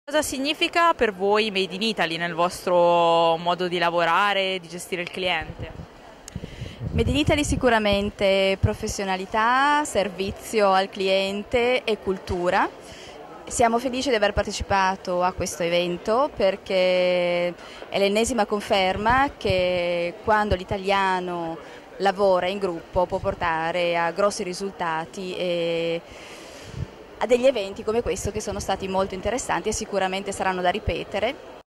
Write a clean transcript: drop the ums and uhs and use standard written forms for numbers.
Cosa significa per voi Made in Italy nel vostro modo di lavorare, di gestire il cliente? Made in Italy sicuramente professionalità, servizio al cliente e cultura. Siamo felici di aver partecipato a questo evento perché è l'ennesima conferma che quando l'italiano lavora in gruppo può portare a grossi risultati e a degli eventi come questo che sono stati molto interessanti e sicuramente saranno da ripetere.